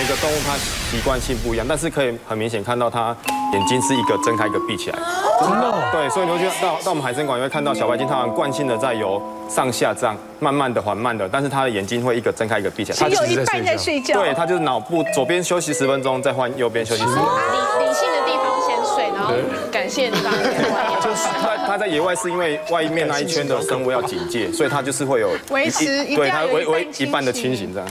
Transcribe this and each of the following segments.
每个动物它习惯性不一样，但是可以很明显看到它眼睛是一个睁开一个闭起来。真的？对，所以你会觉得到我们海参馆，你会看到小白鲸它们惯性的在游上下这样慢慢的、缓慢的，但是它的眼睛会一个睁开一个闭起来。 它有一半在睡觉。 对，它就是脑部左边休息10分钟，再换右边休息10分钟。 理性的地方先睡，然后感谢的地方就是它在野外是因为外面那一圈的生物要警戒，所以它就是会有维持一对它维一半的清醒这样。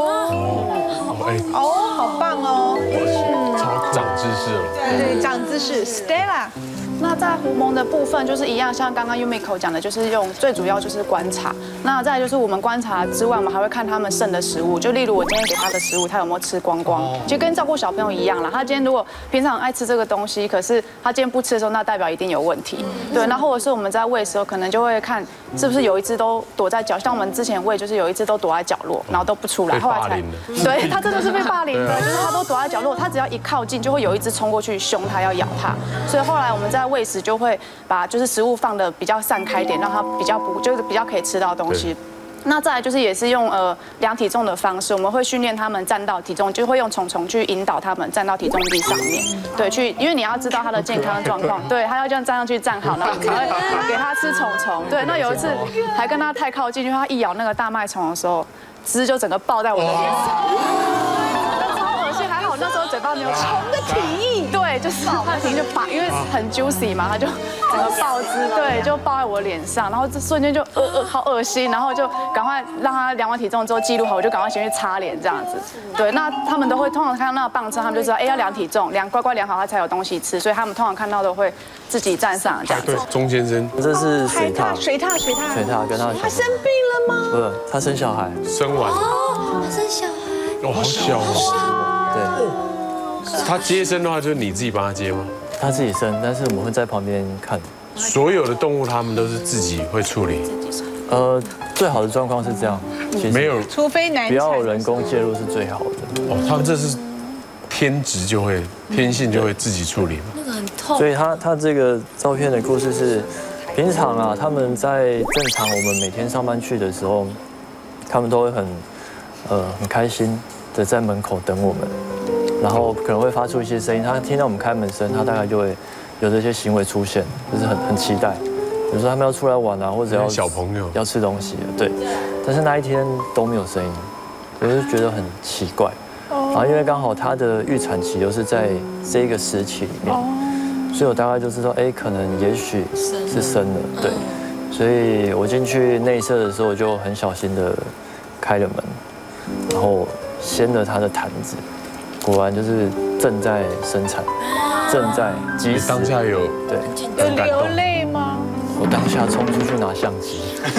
好棒哦！ 长知识了。 对，长知识 ，Stella。 那在狐獴的部分就是一样，像刚刚 Yumiko 讲的，就是最主要就是观察。那再来就是我们观察之外，我们还会看他们剩的食物，就例如我今天给他的食物，他有没有吃光光。其实跟照顾小朋友一样啦，他今天如果平常很爱吃这个东西，可是他今天不吃的时候，那代表一定有问题。对，那或者是我们在喂的时候，可能就会看是不是有一只都躲在角，像我们之前喂就是有一只都躲在角落，然后都不出来，后来才对他真的是被霸凌的，就是他都躲在角落，他只要一靠近就会有一只冲过去凶他要咬他，所以后来我们在喂食就会把就是食物放的比较散开一点，让它比较可以吃到东西。那再来就是也是用量体重的方式，我们会训练他们站到体重，就会用虫虫去引导他们站到体重计上面，对，因为你要知道他的健康状况，对，他要这样站上去站好，然后才会给他吃虫虫。对，那有一次还跟他太靠近，因为他一咬那个大麦虫的时候，汁就整个爆在我的脸上。超恶心，还好那时候嘴巴没有虫的体液， 对，就是它的体液就爆，因为很 juicy 嘛，它就整个爆汁，对，就爆在我脸上，然后这瞬间就好恶心，然后就赶快让他量完体重之后记录好，我就赶快先去擦脸这样子。对，那他们都会通常看到那个磅秤，他们就知道要量体重，乖乖量好他才有东西吃，所以他们通常看到都会自己站上这样子。 对，钟先生， 这是水獭， 水獭跟他他生病了吗？ 不是，他生小孩， 生完， 他生小孩， 好小哦。 对， 他接生的话，就是你自己帮他接吗？ 他自己生，但是我们会在旁边看。 所有的动物他们都是自己会处理。 最好的状况是这样， 没有， 除非难产， 不要有人工介入是最好的。 哦，他们这是天职就会天性就会自己处理嘛。 那个很痛。 所以他这个照片的故事是，平常啊他们在正常我们每天上班去的时候，他们都会很开心的在门口等我们，然后可能会发出一些声音，他听到我们开门声，他大概就会有这些行为出现，就是很期待。比如说他们要出来玩啊，或者要小朋友要吃东西，对。但是那一天都没有声音，我就觉得很奇怪。然后因为刚好他的预产期又是在这个时期里面，所以我大概就知道，可能也许是生了，对。所以我进去内射的时候，我就很小心的开了门，然后掀了他的毯子，果然就是正在生产，正在及时。 当下有对有流泪吗？ 我当下冲出去拿相机，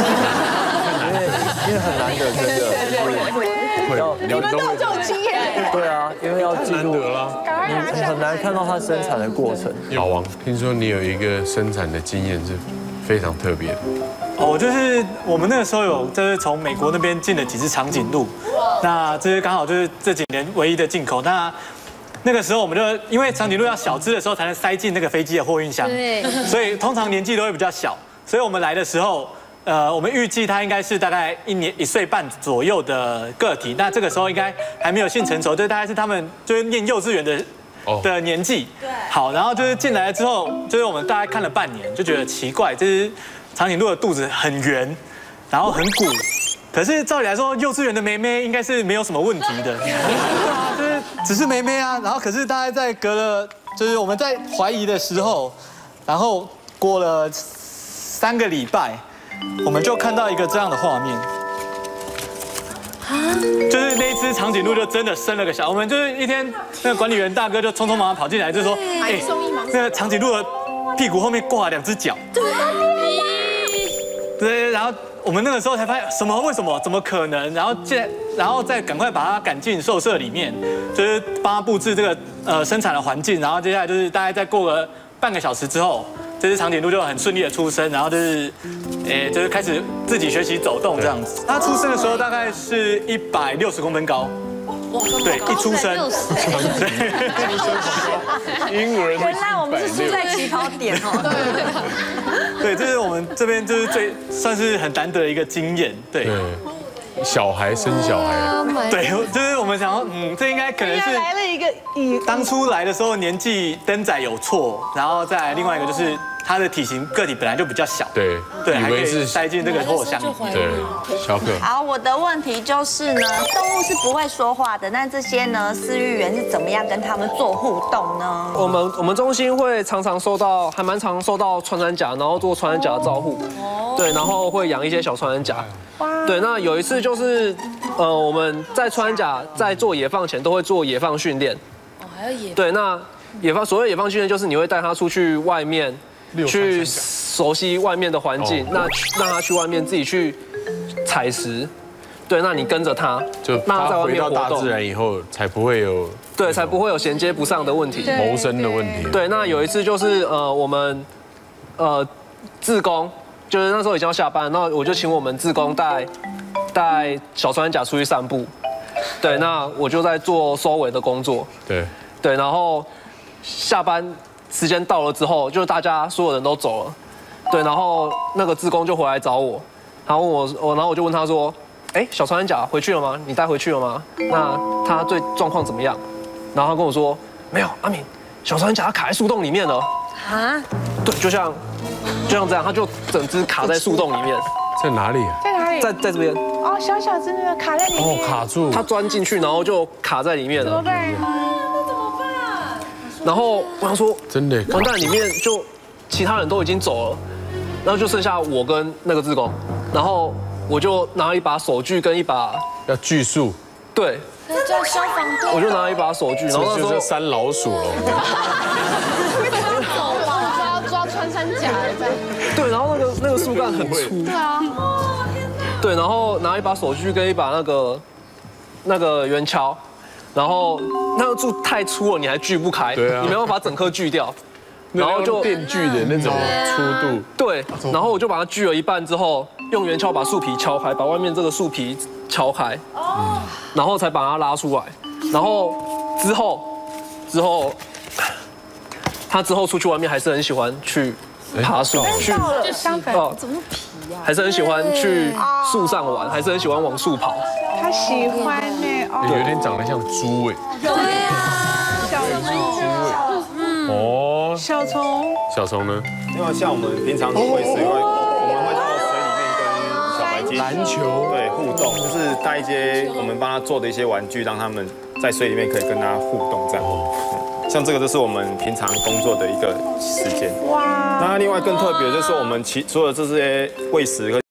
因为很难得，真的， 你们都有这种经验？ 对啊，因为要记录了， 你很难看到它生产的过程。 老王，听说你有一个生产的经验是非常特别的。 哦，就是我们那个时候就是从美国那边进了几只长颈鹿，那这是刚好就是这几年唯一的进口。那个时候我们就因为长颈鹿要小只的时候才能塞进那个飞机的货运箱，所以通常年纪都会比较小。所以我们来的时候，我们预计它应该是大概1岁半左右的个体。那这个时候应该还没有性成熟，就大概是他们就是念幼稚园的年纪。对。好，然后就是进来了之后，就是我们大概看了半年，就觉得奇怪，就是长颈鹿的肚子很圆，然后很鼓。可是照理来说，幼稚园的妹妹应该是没有什么问题的。对啊，就是只是妹妹啊。然后可是大概在隔了，就是我们在怀疑的时候，然后过了3个礼拜，我们就看到一个这样的画面。就是那一只长颈鹿就真的生了个小，我们就是一天那个管理员大哥就匆匆忙忙跑进来，就说，那个长颈鹿的屁股后面挂了2只脚。对，然后我们那个时候才发现什么？为什么？怎么可能？然后再赶快把它赶进兽舍里面，就是帮它布置这个生产的环境。然后接下来就是大概再过个半个小时之后，这只长颈鹿就很顺利的出生，然后就是开始自己学习走动这样子。它出生的时候大概是160公分高。对，一出生， 婴儿原来我们是输在起跑点哦。 对，这是我们这边就是算是很难得的一个经验。对。 小孩生小孩， 对，就是我们想说，这应该可能是来了一个当初来的时候年纪登载有错，然后再来另外一个就是它的体型个体本来就比较小， 对， 对，还可以以为是塞进这个货箱里面。 对，小可。 好，我的问题就是呢，动物是不会说话的，那这些呢，饲育员是怎么样跟他们做互动呢？ 我们中心会还蛮常收到穿山甲，然后做穿山甲的照护，对，然后会养一些小穿山甲。对，那有一次就是我们在穿山甲在做野放前都会做野放训练。哦，还要野放。对，那所谓野放训练就是你会带它出去外面，去熟悉外面的环境，那让它去外面自己去采食。对，那你跟着它， 就让它在外面活动。 回到大自然以后，才不会有对，才不会有衔接不上的问题， 谋生的问题。 对，那有一次就是我们志工，就是那时候已经要下班，那我就请我们志工带小穿山甲出去散步。对，那我就在做收尾的工作。对，然后下班时间到了之后，就是大家所有人都走了。对，然后那个志工就回来找我，他问我，然后我就问他说。哎，小穿山甲回去了吗？你带回去了吗？那他最状况怎么样？然后他跟我说，没有，阿敏，小穿山甲卡在树洞里面了。啊？对，就像这样，他就整只卡在树洞里面。 在哪里啊？ 在哪里？ 在这边。 哦，小小只那个卡在里面。 哦，卡住。 它钻进去，然后就卡在里面了。 怎么办？ 那怎么办？ 然后我想说， 真的完蛋，里面就其他人都已经走了，然后就剩下我跟那个志工，然后。我就拿了一把手锯跟一把要锯树， 对， 那叫消防队。 我就拿了一把手锯，然后那时候就是山老鼠了。 抓穿山甲这样。 对，然后那个树干很粗。对啊。对，然后拿一把手锯跟一把那个圆锹，然后那个树太粗了，你还锯不开， 对啊， 你没办法整颗锯掉。然后就电锯的那种粗度， 对，然后我就把它锯了一半之后，用圆锹把树皮敲开，把外面这个树皮敲开，然后才把它拉出来。然后之后，他之后出去外面还是很喜欢去爬树，去怎么皮呀？ 还是很喜欢去树上玩，还是很喜欢往树跑。 他喜欢呢， 有点长得像猪哎。 对啊， 小猪。 哦， 小虫呢？ 因为像我们平常做喂食，因为我们会到水里面跟小白鲸篮球对互动，就是带一些我们帮他做的一些玩具，让他们在水里面可以跟他互动这样。像这个就是我们平常工作的一个时间。哇！那另外更特别就是我们所有这些喂食